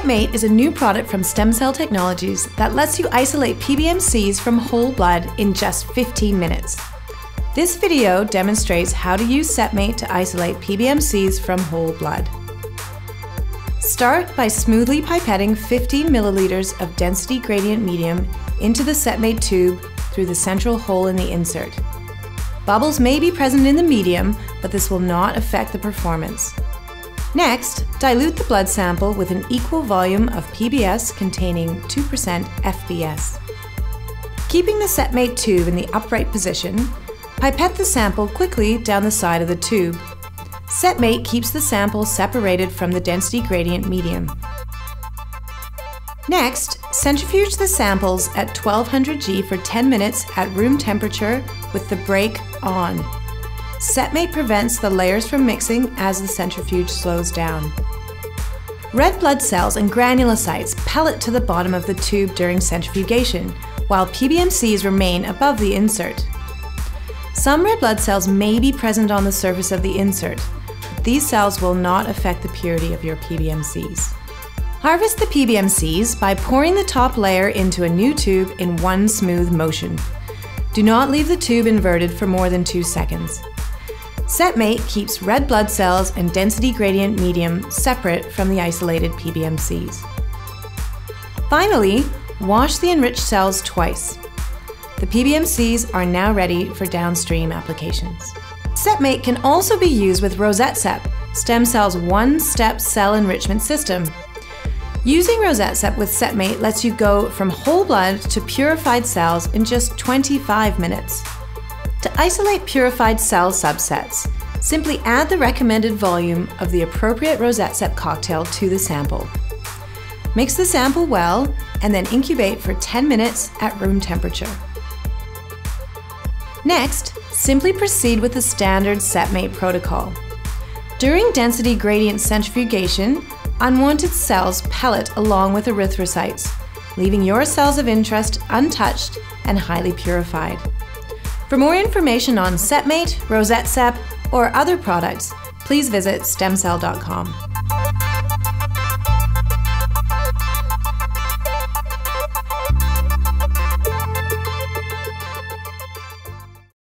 SetMate is a new product from Stem Cell Technologies that lets you isolate PBMCs from whole blood in just 15 minutes. This video demonstrates how to use SetMate to isolate PBMCs from whole blood. Start by smoothly pipetting 15 milliliters of density gradient medium into the SetMate tube through the central hole in the insert. Bubbles may be present in the medium, but this will not affect the performance. Next, dilute the blood sample with an equal volume of PBS containing 2% FBS. Keeping the SetMate tube in the upright position, pipette the sample quickly down the side of the tube. SetMate keeps the sample separated from the density gradient medium. Next, centrifuge the samples at 1200 G for 10 minutes at room temperature with the brake on. SetMate prevents the layers from mixing as the centrifuge slows down. Red blood cells and granulocytes pellet to the bottom of the tube during centrifugation, while PBMCs remain above the insert. Some red blood cells may be present on the surface of the insert, but these cells will not affect the purity of your PBMCs. Harvest the PBMCs by pouring the top layer into a new tube in one smooth motion. Do not leave the tube inverted for more than 2 seconds. SetMate keeps red blood cells and density gradient medium separate from the isolated PBMCs. Finally, wash the enriched cells twice. The PBMCs are now ready for downstream applications. SetMate can also be used with RosetteSep, Stem Cell's one-step cell enrichment system. Using RosetteSep with SetMate lets you go from whole blood to purified cells in just 25 minutes. To isolate purified cell subsets, simply add the recommended volume of the appropriate RosetteSep cocktail to the sample. Mix the sample well and then incubate for 10 minutes at room temperature. Next, simply proceed with the standard SetMate protocol. During density gradient centrifugation, unwanted cells pellet along with erythrocytes, leaving your cells of interest untouched and highly purified. For more information on SetMate, RosetteSep, or other products, please visit stemcell.com.